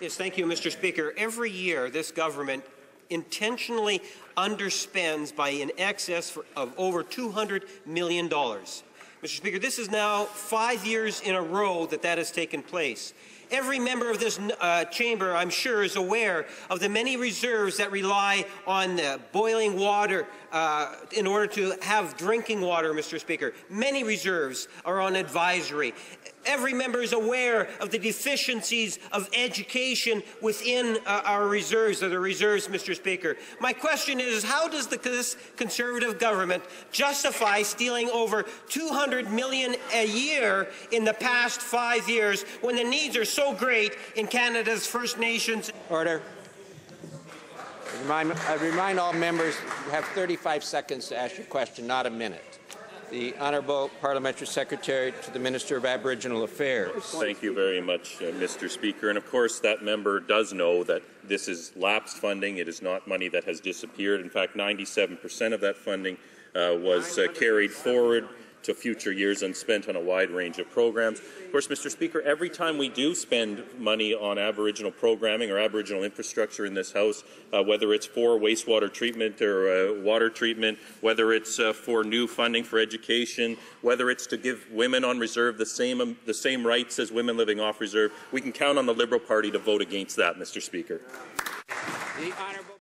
Yes, thank you, Mr. Speaker. Every year, this government intentionally underspends by in excess of over $200 million. Mr. Speaker, this is now 5 years in a row that has taken place. Every member of this chamber, I'm sure, is aware of the many reserves that rely on boiling water in order to have drinking water, Mr. Speaker. Many reserves are on advisory. Every member is aware of the deficiencies of education within our reserves, Mr. Speaker. My question is, how does this Conservative government justify stealing over $200 million a year in the past 5 years when the needs are so great in Canada's First Nations? Order. I remind all members you have 35 seconds to ask your question, not a minute. The Honourable Parliamentary Secretary to the Minister of Aboriginal Affairs. Thank you very much, Mr. Speaker. And of course, that member does know that this is lapsed funding. It is not money that has disappeared. In fact, 97% of that funding was carried forward to future years and spent on a wide range of programs. Of course, Mr. Speaker, every time we do spend money on Aboriginal programming or Aboriginal infrastructure in this House, whether it's for wastewater treatment or water treatment, whether it's for new funding for education, whether it's to give women on reserve the same rights as women living off reserve, we can count on the Liberal Party to vote against that, Mr. Speaker.